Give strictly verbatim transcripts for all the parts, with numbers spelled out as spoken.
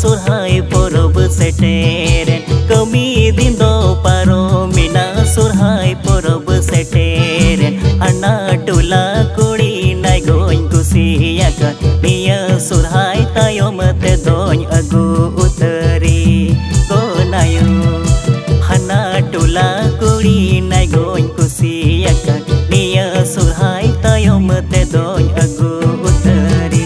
surhai porob seteren kami dindo paro mina surhai porob seteren anak tula kuri nai goin kusiakan dia surhai tayom te doin agu utari gonayu anak tula kuri nai goin kusiakan dia surhai tayom te doin agu utari.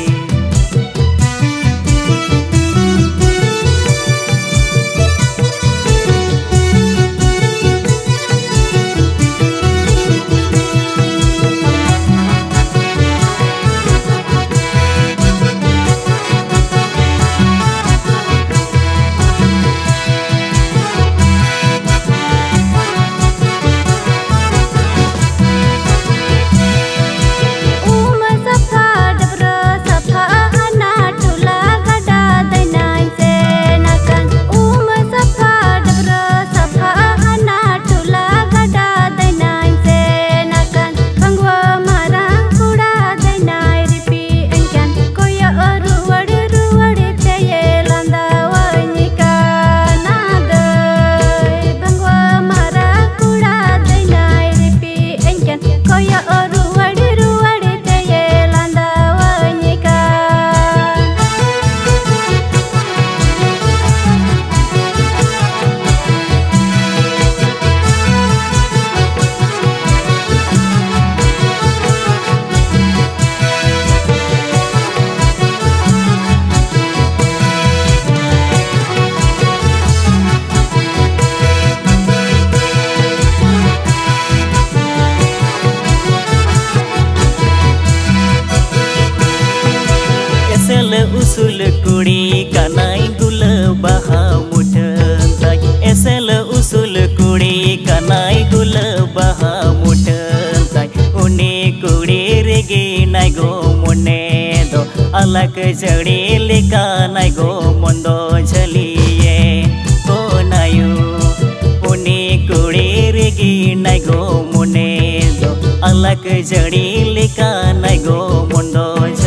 Usul kuri kanai gula baha mutantai esel usul kuri kanai gula baha mutantai uni kuri regi nai go mone do alak jari leka nai go mondo jaliye ko nayu uni kuri regi nai go mone do alak jari leka nai go mondo